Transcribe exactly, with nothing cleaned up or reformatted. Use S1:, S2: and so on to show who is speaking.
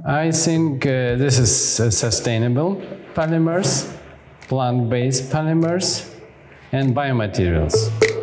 S1: I think uh, this is uh, sustainable polymers, plant-based polymers, and biomaterials.